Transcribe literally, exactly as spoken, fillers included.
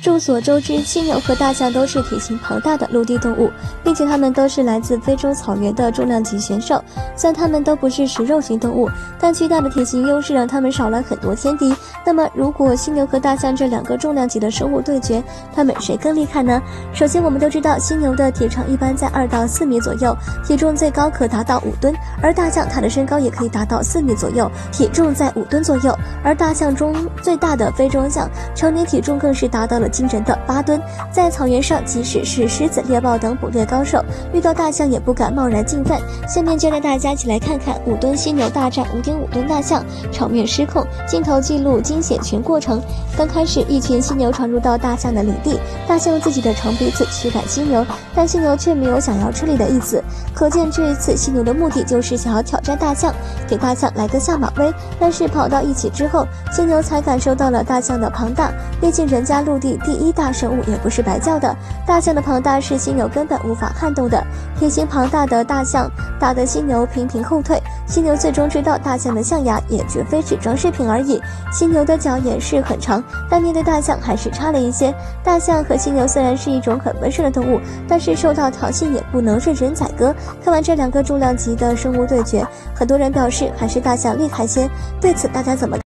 众所周知，犀牛和大象都是体型庞大的陆地动物，并且它们都是来自非洲草原的重量级选手。虽然它们都不是食肉型动物，但巨大的体型优势让它们少了很多天敌。那么，如果犀牛和大象这两个重量级的生物对决，它们谁更厉害呢？首先，我们都知道犀牛的体长一般在二到四米左右，体重最高可达到五吨，而大象它的身高也可以达到四米左右，体重在五吨左右。而大象中最大的非洲象，成年体重更是达到了惊人的八吨。在草原上，即使是狮子、猎豹等捕猎高手，遇到大象也不敢贸然进犯。下面就让大家一起来看看五吨犀牛大战五点五吨大象，场面失控，镜头记录惊险全过程。刚开始，一群犀牛闯入到大象的领地，大象用自己的长鼻子驱赶犀牛，但犀牛却没有想要吃力的意思。可见这一次犀牛的目的就是想要挑战大象，给大象来个下马威。但是跑到一起之后，犀牛才感受到了大象的庞大，毕竟人家陆地第一大生物也不是白叫的。大象的庞大是犀牛根本无法撼动的，体型庞大的大象打得犀牛频频后退。犀牛最终知道大象的象牙也绝非是装饰品而已，犀牛的脚也是很长，但面对大象还是差了一些。大象和犀牛虽然是一种很温顺的动物，但是受到挑衅也不能任人宰割。看完这两个重量级的生物对决，很多人表示还是大象厉害些，对此大家怎么看？